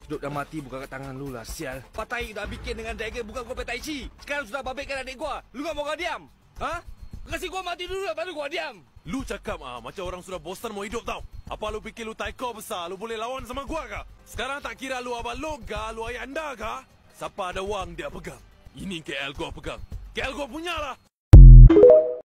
Hidup dan mati bukan kat tangan lu lah, sial. Patai dah bikin dengan dragon bukan kau Tai Chi. Sekarang sudah babitkan adik gua. Lu gak mau kau diam? Ha? Kasih gua mati dulu baru gua diam. Lu cakap macam orang sudah bosan mau hidup tau. Apa lu fikir lu taikor besar, lu boleh lawan sama gua kah? Sekarang tak kira lu abang loga, lu ayah anda kah? Siapa ada wang dia pegang. Ini KL gua pegang. KL gua punya lah.